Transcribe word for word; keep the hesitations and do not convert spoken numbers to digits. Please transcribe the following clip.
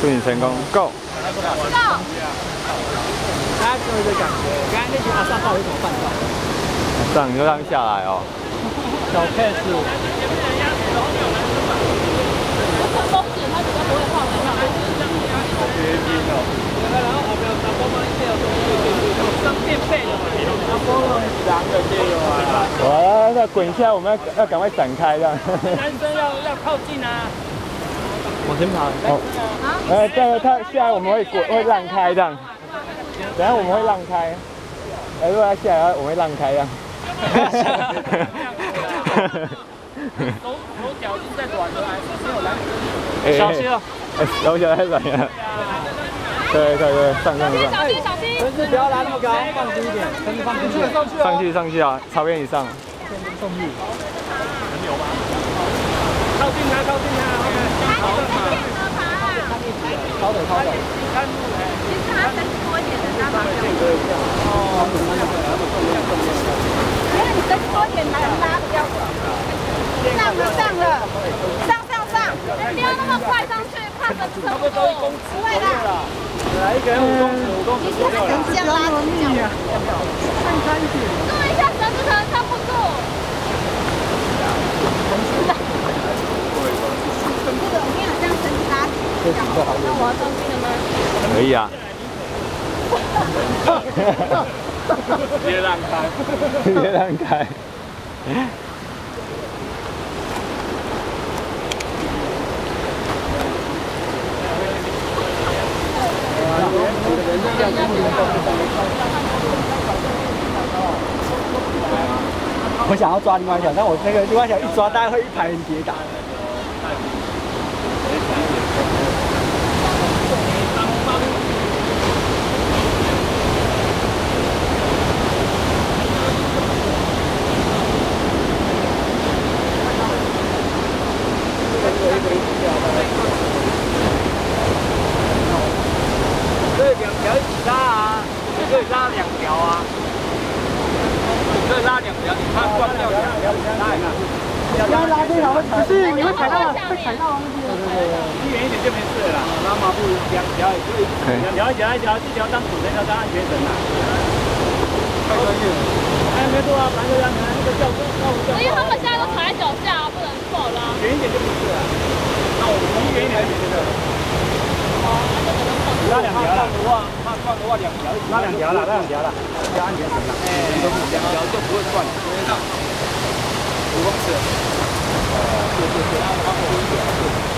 祝你成功 ，Go！ Go！ 他给我一个感觉，刚才那句阿萨到底怎么办到？ 上你就让下来哦。 小 case。 风险他比较不会晃来晃去。 绝冰哦。然后后面有三波嘛，一有上电费的嘛，三波了，两个就有啊。 哇，那滚一下，我们要要赶快闪开这样。 男生要要靠近啊。往前跑。 哦。呃，这个他下来我们会滚，会让开这样。等下我们会让开。哎，如果他下来，我们会让开这样。 手手脚已经在软了，还是没有来。 小心哦！手脚太软了。对对对，上上上。 小心小心！ 绳子不要拉那么高，放低一点，绳子放进去。 上去上去啊，草原以上。 动力。很牛吗？靠近他，靠近他。好的嘛。超的超的。 其实他绳子多一点的，他把掉。 哦。 因为你绳子多一点，才拉不掉。上了上了，上上上！不要那么快上去，怕绳子撑不住。不会啦。 来一个人五公尺，五公尺左右了。 这样拉紧啊！看开一点。注意一下绳子可能撑不住。这个我跟你讲，这样绳子拉紧。那我要上去了吗？ 可以啊。 别让开， 别让开。 我想要抓另外一条，但我那个另外一条一抓，大概会一排人跌倒。可以两条一起拉啊，你可以拉两条啊，你可以拉两条，你怕断掉两条，拉一下。不要拉这条，不是你会踩到，会踩到那边。对对对，离远一点就没事了啦。拉麻布两条也可以，两条一条一条，一条当主绳，一条当安全绳啊。太专业了。哎，没错啊，反正让那个教官，那我教。 因为他们现在都踩在脚下，不能错啦。 远一点就不是了。那我离远一点就觉得。拉两条了，的话，怕断的话两条，拉两条了，拉两条了，加安全绳了，哎，两条就不会断，因为上五公尺，哦，对对对，然后放多一点。